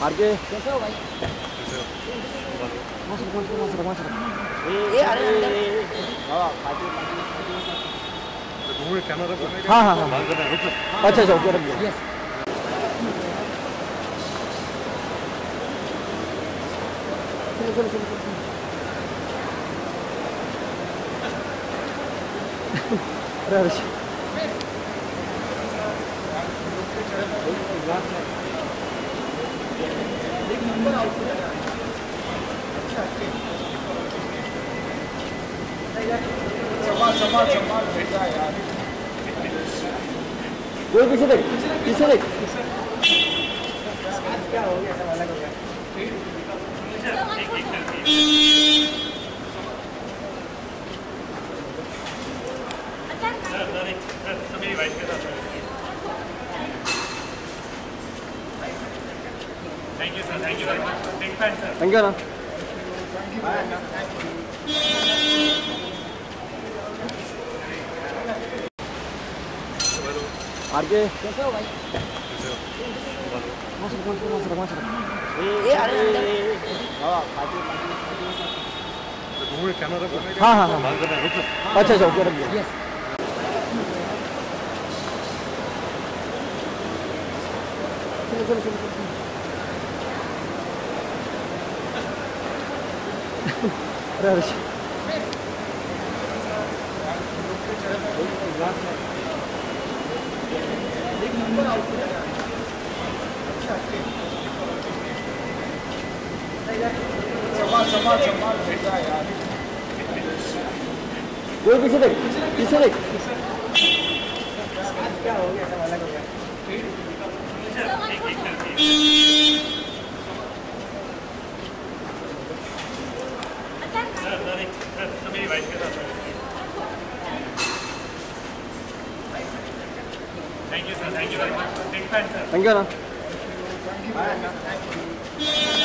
आगे कैसे हो भाई? masuk अरे अंदर हाँ हाँ हाँ अच्छा अच्छा ओके रख दिया यस चलो चलो चलो अरे अरे कोई पीछे देख क्या हो गया सब अलग हो गया मेरी वाइफ के साथ thank you sir thank you very much big fan sir thank you ना आगे कैसे हो भाई? masuk अरे अंदर हाँ हाँ हाँ अच्छा अच्छा ओके रख दिया यस चलो चलो चलो अरे अरे कोई पीछे देख क्या हो गया सब अलग हो गया मेरी वाइफ के साथ thank you sir thank you very much big fan sir thank you ना